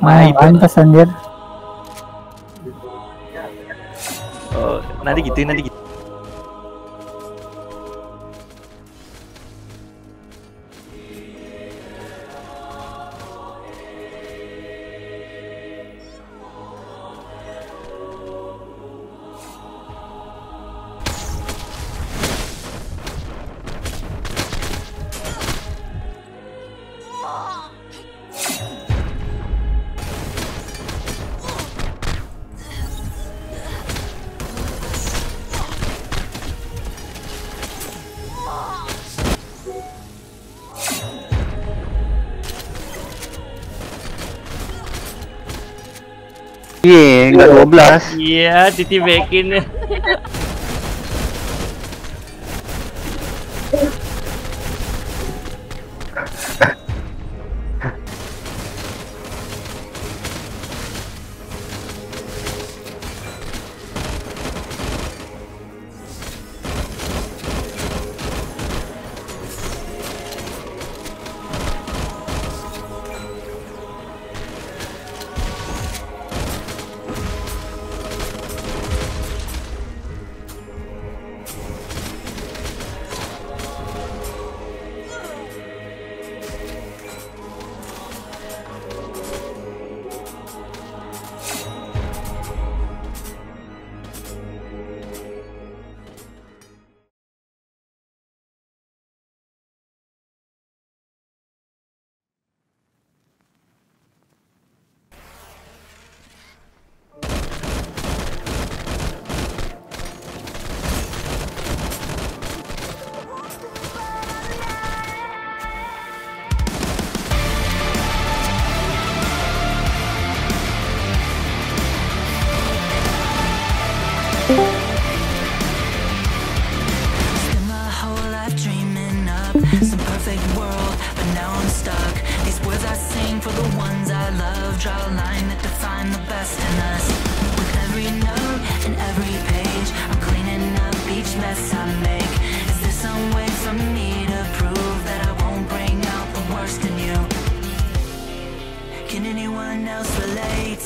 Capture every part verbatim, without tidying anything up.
Ah, pantas anjir. Oh, nanti gitu, nanti gitu. Iya, enggak dua belas. Iya, Titi backin. Some perfect world, but now I'm stuck. These words I sing for the ones I love. Draw a line that define the best in us. With every note and every page, I'm cleaning up each mess I make. Is there some way for me to prove that I won't bring out the worst in you? Can anyone else relate?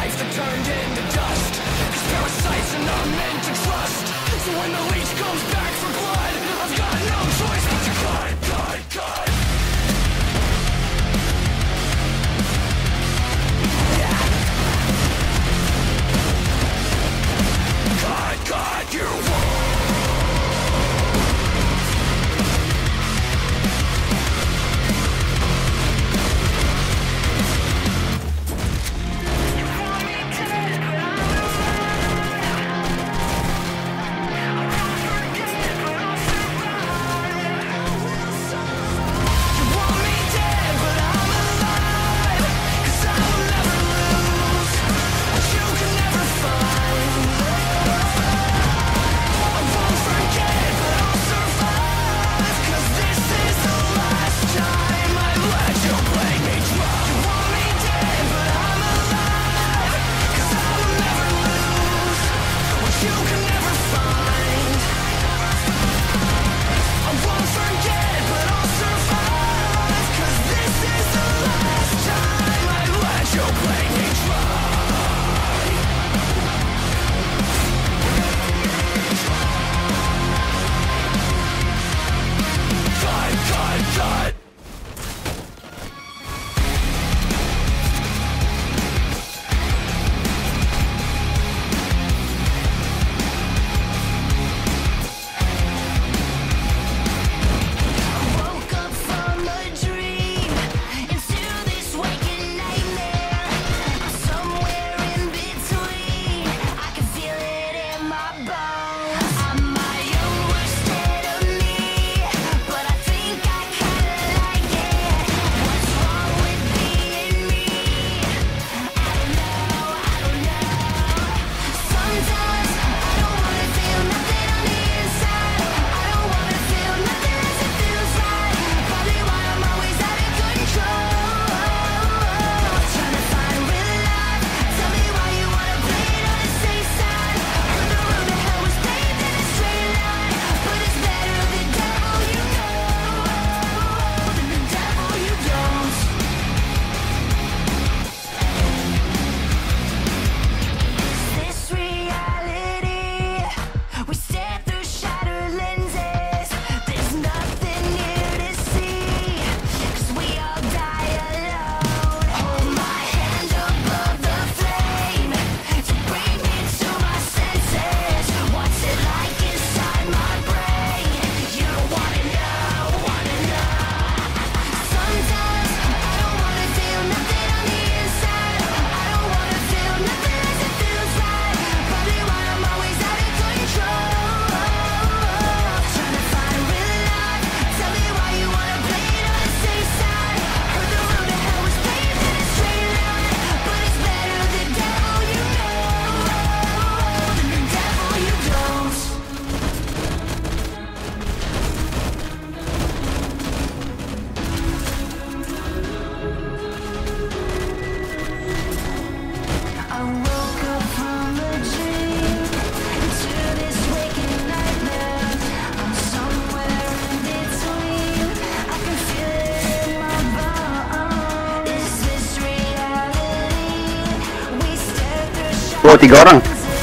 Oh, tiga orang.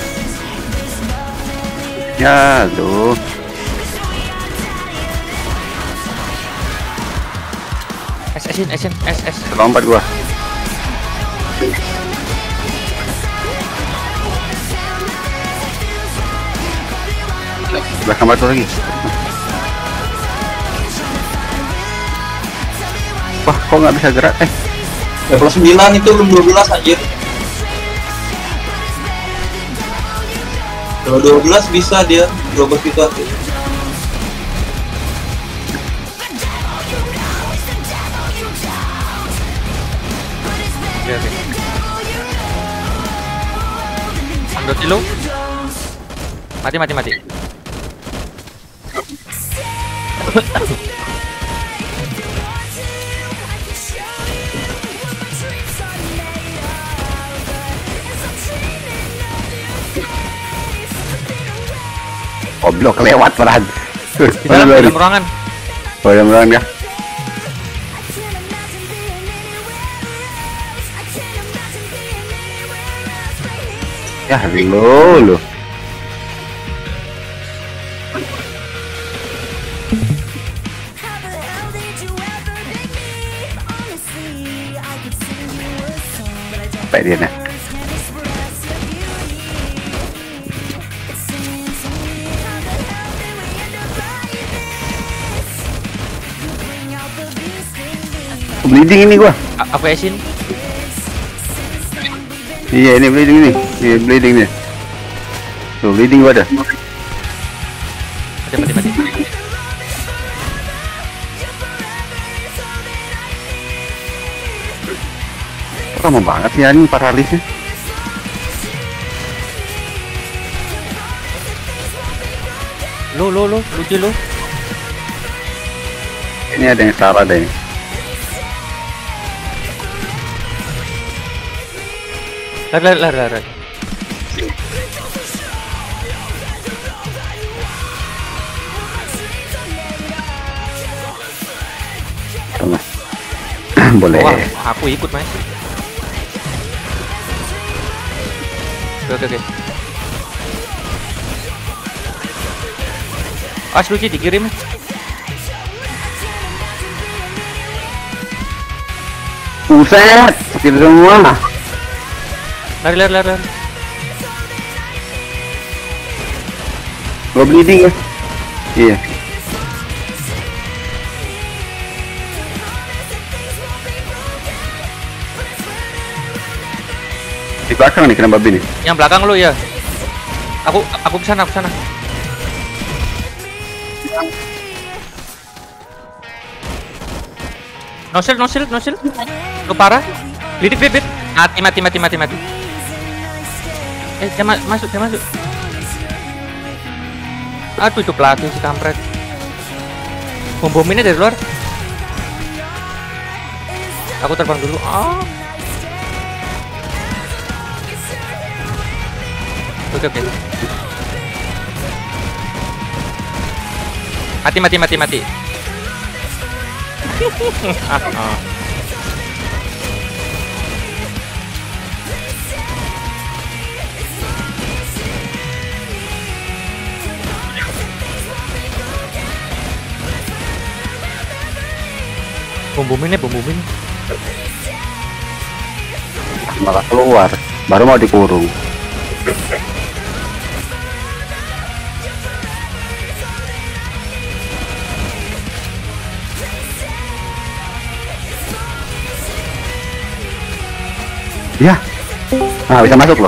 Ya, aduh. S S in, S in, S S. Lompat gua. Belakang batu lagi. Wah, kok nggak bisa gerak? Eh, level sembilan itu belum dua belas anjir. Kalau dua belas bisa dia dua belas gitu aja. Oke, oke. Ambil dulu. Mati, mati, mati. Goblok lewat pelan. Di dalam, di dalam ruangan. Oh, dalam ruangan ya. Ya lo lo. Sampai dia nah. Bleeding ini gua. A- Aku esin. Iya ini bleeding ini. Iya bleeding nih. Tuh bleeding gua ada. Mati mati mati. Lama banget ya ini paralisnya. Lo lo lo lucu lo. Ini ada yang salah deh. Lari lari lari lari. Tengah. Boleh. Wah, aku ikut mas. Oke oke oke. As lucu dikirim. Buset, sakit semua. Lari lari lari. lari. Gua bleeding ya. Iya. Di belakang nih kena babi nih. Yang belakang lu ya. Aku aku kesana aku kesana. Nosil nosil nosil. Lu parah. Lidik bibit. Mati mati mati mati mati. Eh dia ma masuk dia masuk. Aduh itu pelatih si kampret. Bom bom ini dari luar. Aku terbang dulu. Ah. Oke oke. Mati mati mati mati. ah, ah. Bom bom ini bom bom ini. Malah keluar. Baru mau dikurung. Ya, nah bisa masuk loh.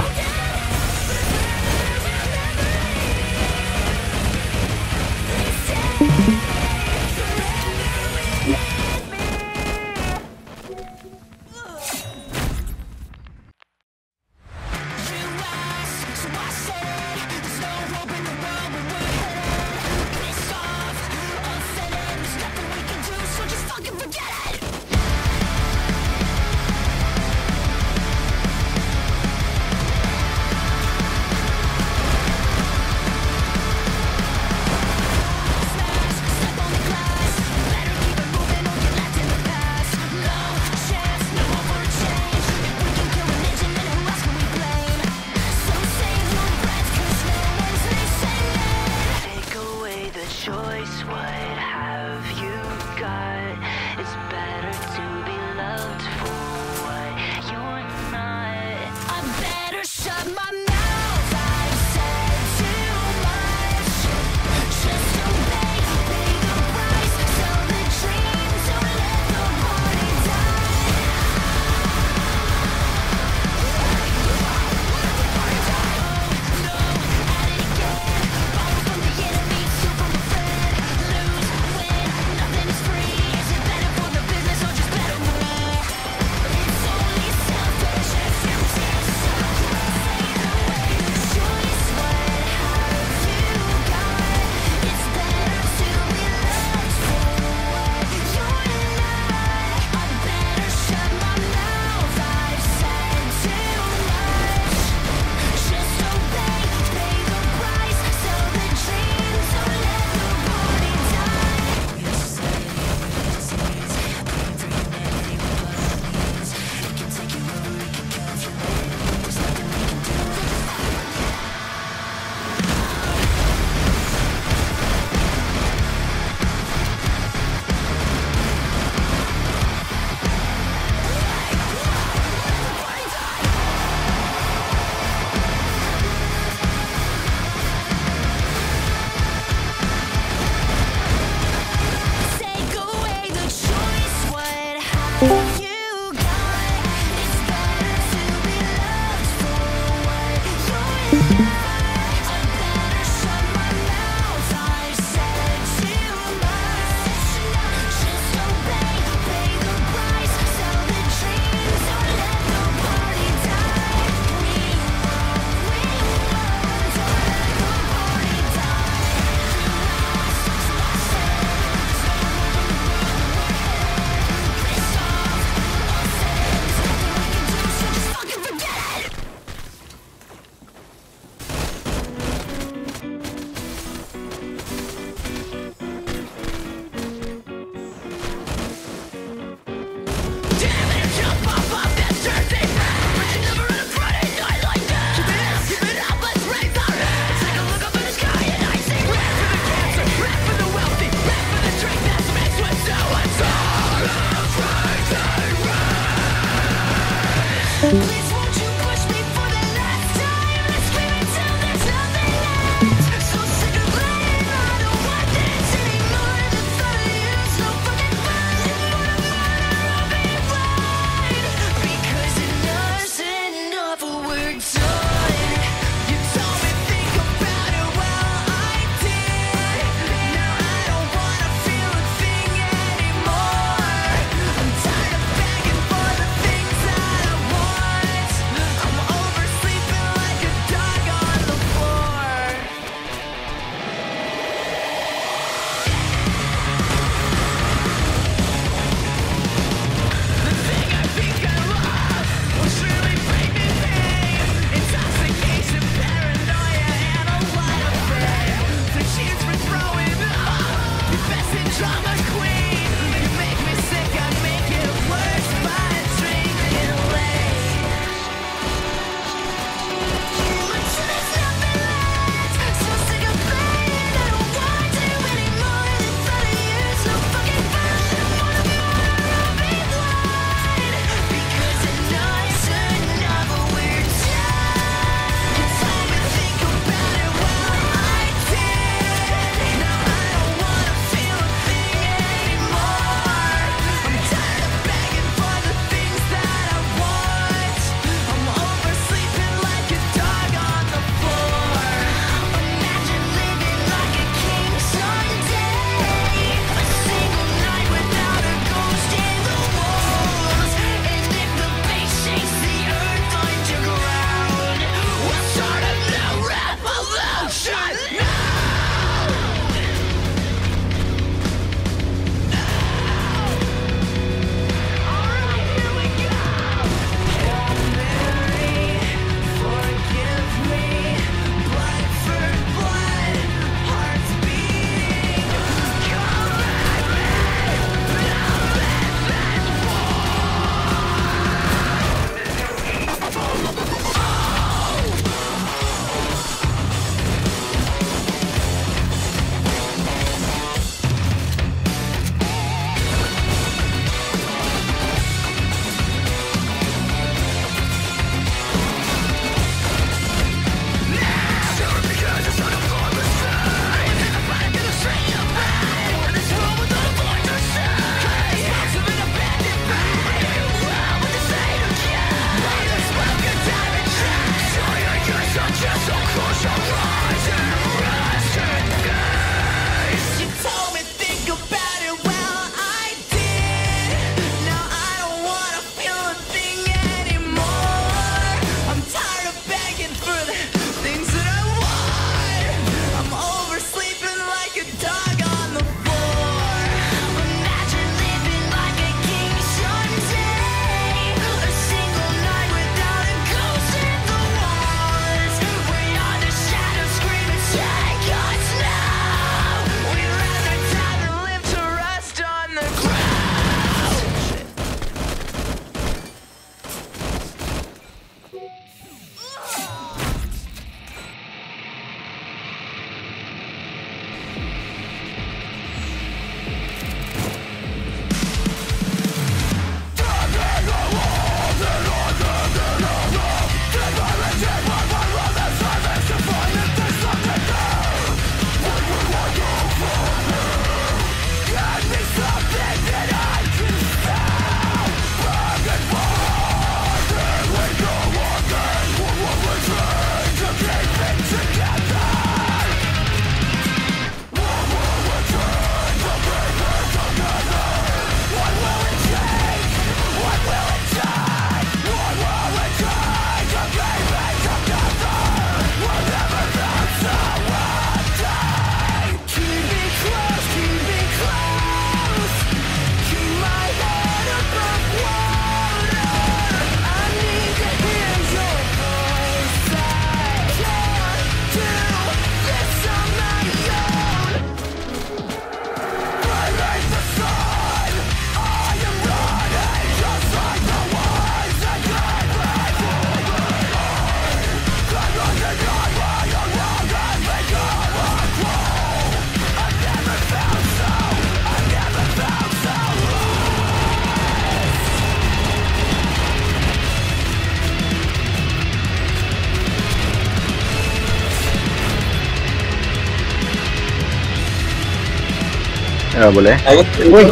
Ya boleh. Ayo. Woi.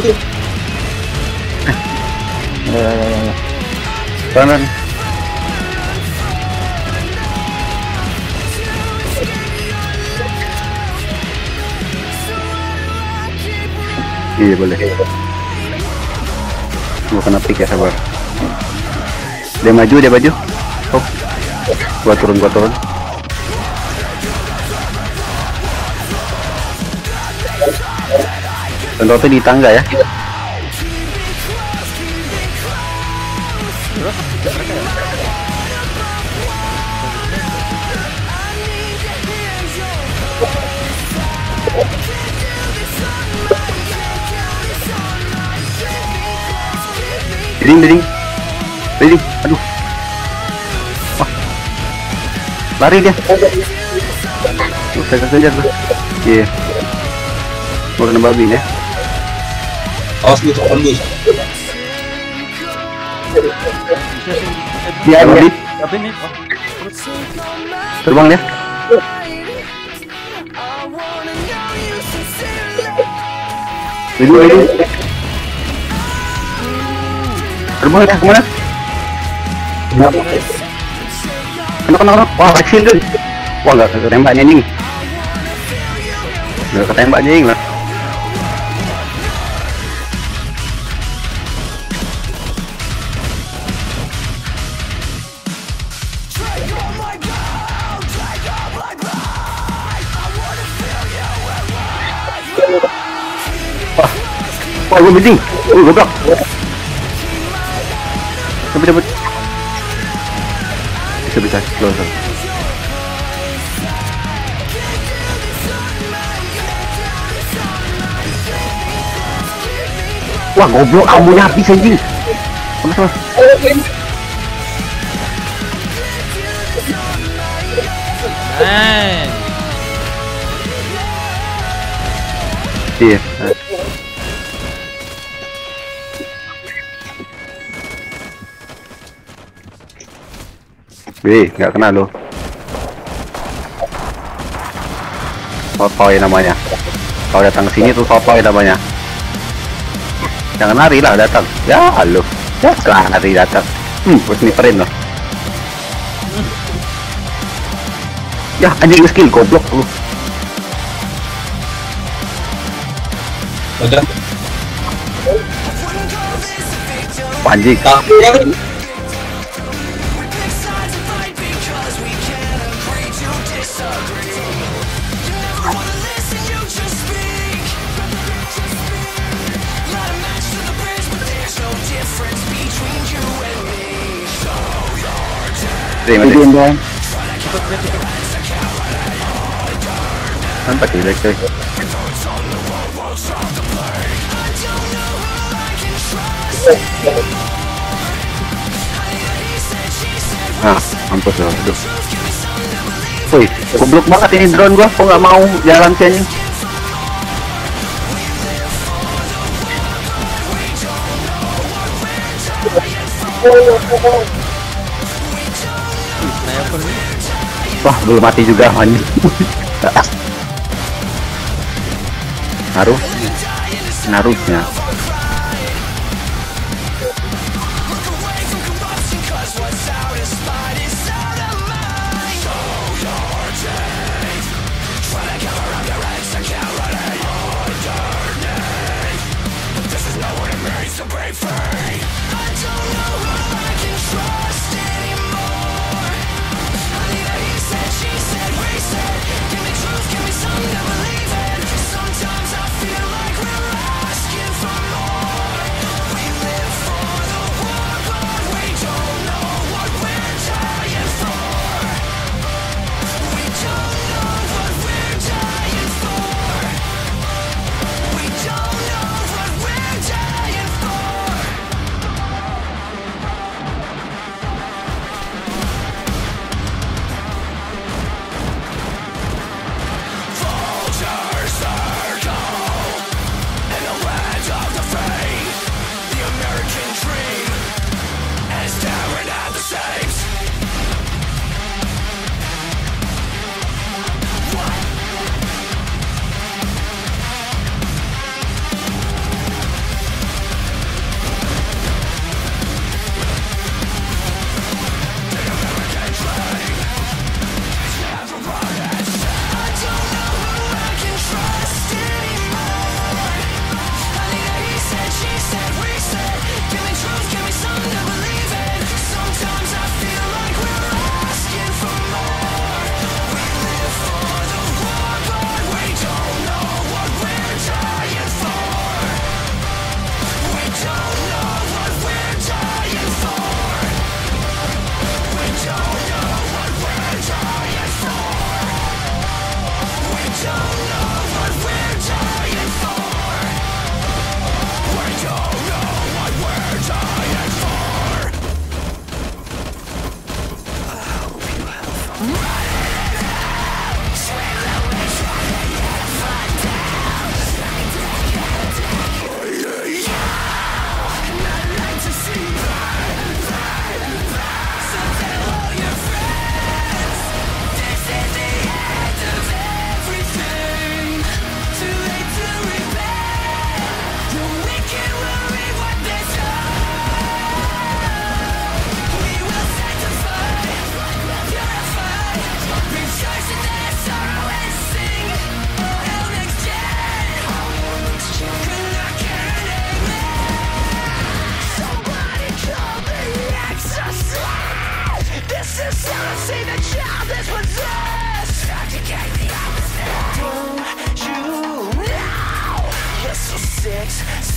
Kanan. Iya boleh. Gua kena pick ya, sabar. Dia maju, dia maju. Oh. Gua turun, gua turun. Tentu di tangga ya. Leading, leading, leading. Aduh. Wah. Lari dia. Tuh, saya kejar tuh. Iya. Mau kena babi ya. Awas gue tekan gue. Dia ada. Terbang ya. Leading, leading. Terbang ya, kemana? Kena, kena, kena. Wah, kecil tuh. Wah, gak ketembak anjing. Gak ketembak anjing lah. Wah, wah, gue biding. Uh, goblok. Cepet, cepet. Bisa, bisa. Slow, slow. Wah, goblok, ambunya habis anjing. Sama, sama. Eh, Iya. Wih, nggak kena lo. Sotoy namanya. Kalau datang ke sini tuh sotoy namanya. Jangan lari lah datang. Ya halo. Ya setelah lari datang. Hmm, gue sniperin loh. Ya anjing skill goblok lu. Udah. Anjing. Tapi ya. Terima kasih. Mantap ya, coy. Nah, mampus loh. Aduh. Wih, goblok banget ini drone gua. Kok nggak mau jalan sih anjing? Wah, belum mati juga anjing. Naruh. Naruhnya. Sometimes I feel like we're asking for more.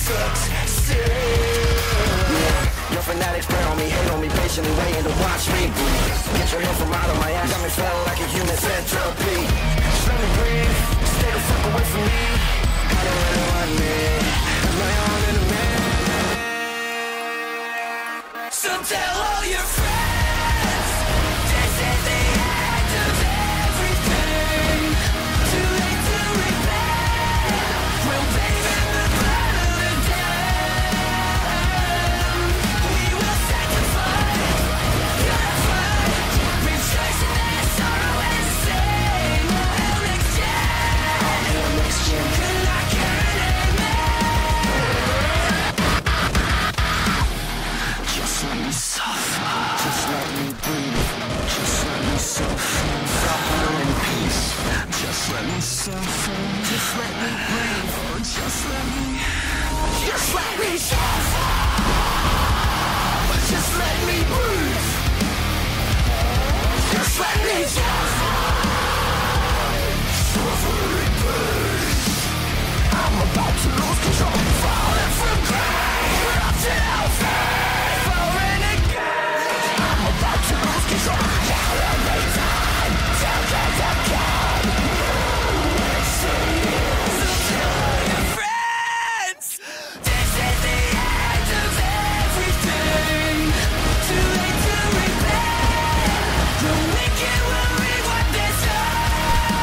Your fanatics prey on me, hate on me, patiently waiting to watch me. Get your hand from out of my ass, got me feeling like a human centipede. Just let me breathe, stay the fuck away from me. I don't really want me, I'm my own enemy. So tell all your friends, this is the end of everything. Too late to repent, we'll bathe in the blood of the dead. We will sanctify, purify, rejoice in their sorrow and sing. Hell next gen, hell next gen, good luck and amen. Just let me suffer, just let me breathe, just let me suffer, suffer in peace. Just let me suffer, just let me breathe, just let me, just let me suffer, just let me breathe, just let me suffer, suffer in peace. I'm about to lose control, falling from grace up to hellfire, falling again. I'm about to lose control, now every time, till death again. So tell all your friends, this is the end of everything. Too late to repent, the wicked will reap what they sow.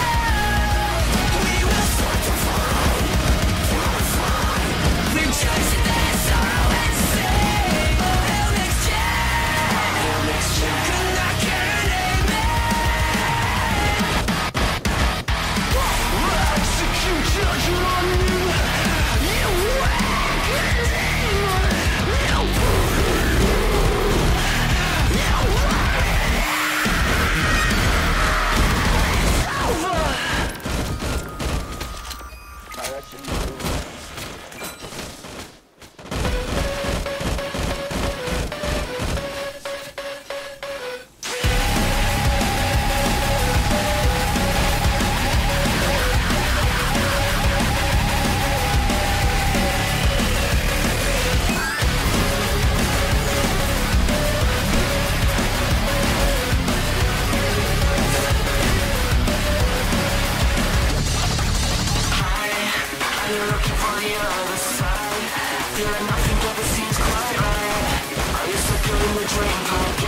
We will sanctify, purify, rejoice in their sorrow and sing. Oh, hell next gen, hell next gen, good luck and amen. Execute judgment on you, you wicked demon, you You're looking for the other side, feeling nothing ever seems quite right. Are you stuck in the dream? Come again.